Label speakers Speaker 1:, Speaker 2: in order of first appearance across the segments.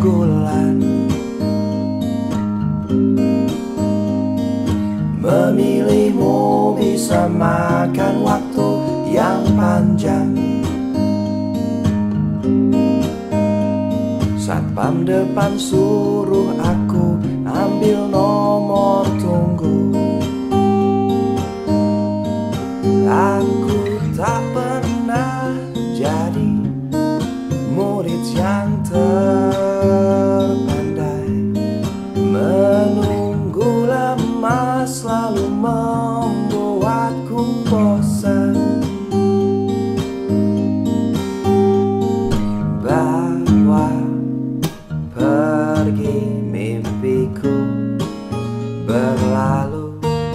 Speaker 1: pukulan. Memilihmu bisa makan waktu yang panjang. Satpam depan suruh aku ambil nomor tunggu. Aku tak pernah jadi murid yang terpandai. Menunggu lama selalu membuatku bosan. Bawa pergi mimpiku berlalu.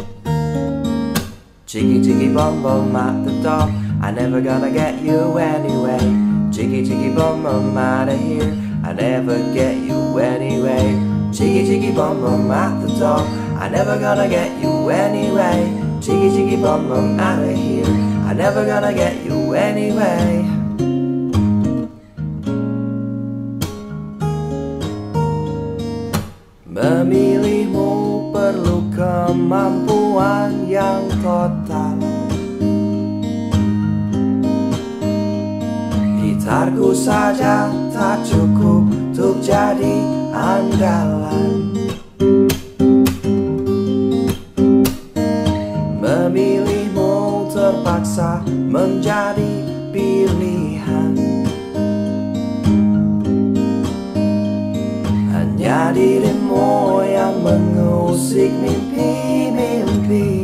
Speaker 1: Cheeky cheeky bum bum at the door, I never gonna get you anyway. Cheeky cheeky bum bum out of here, I never get you anyway. Cheeky cheeky bum bum at the door, I never gonna get you anyway. Cheeky cheeky bum bum out of here, I never gonna get you anyway. Memilihmu perlu kemampuan yang total. Gitarku saja tak cukup untuk jadi andalan. Memilihmu terpaksa menjadi pilihan. Hanya dirimu yang mengusik mimpi-mimpi.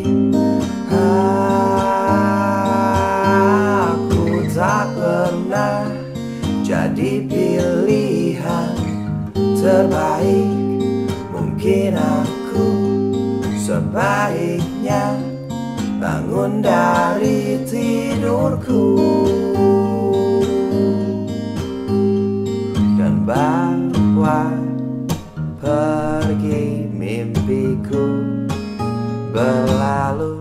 Speaker 1: Aku tak pernah jadi pilihan terbaik. Mungkin aku sebaiknya bangun dari tidurku dan bawa pergi mimpiku berlalu.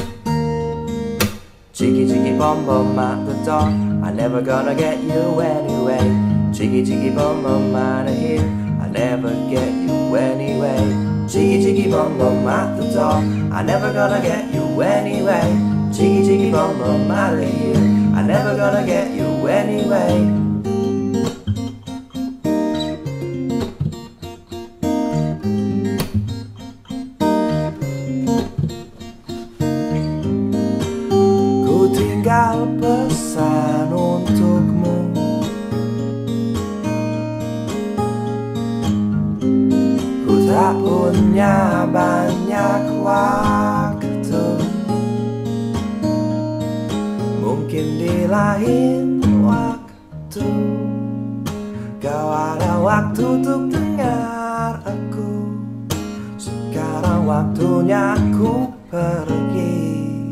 Speaker 1: Cheeky cheeky bum bum at the door, I never gonna get you anyway. Cheeky cheeky bum bum out of here, I never get you anyway. Cheeky cheeky bum bum at the door, I never gonna get you anyway. Cheeky cheeky bum bum out of here, I never gonna get you anyway. Tinggal pesan untukmu. Ku tak punya banyak waktu. Mungkin di lain waktu kau ada waktu untuk dengar aku. Sekarang waktunya aku pergi.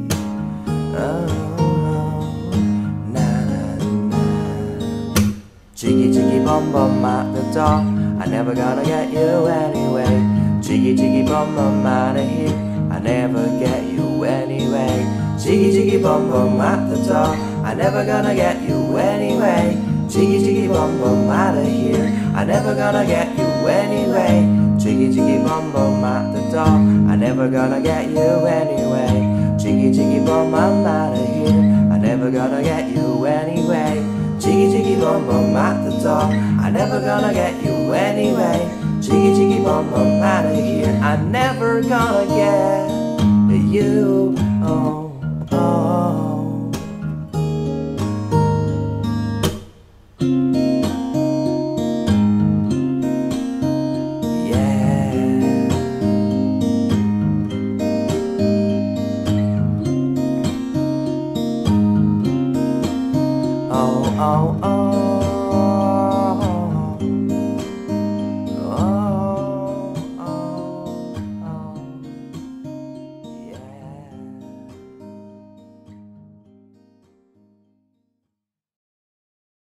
Speaker 1: Cheeky cheeky bum bum at the door, I never gonna get you anyway. Cheeky cheeky bum bum out of here, I never get you anyway. Cheeky cheeky bum bum at the door, I never gonna get you anyway. Cheeky cheeky bum bum out of here, I never gonna get you anyway. Cheeky cheeky bum bum at the door, I never gonna get you anyway. Cheeky cheeky bum bum out of here, I never gonna get you anyway. Cheeky cheeky bum bum at the door, I never gonna get you anyway. Cheeky cheeky bum bum out of here, I never gonna get you. Oh, oh. Yeah. Oh, oh, oh.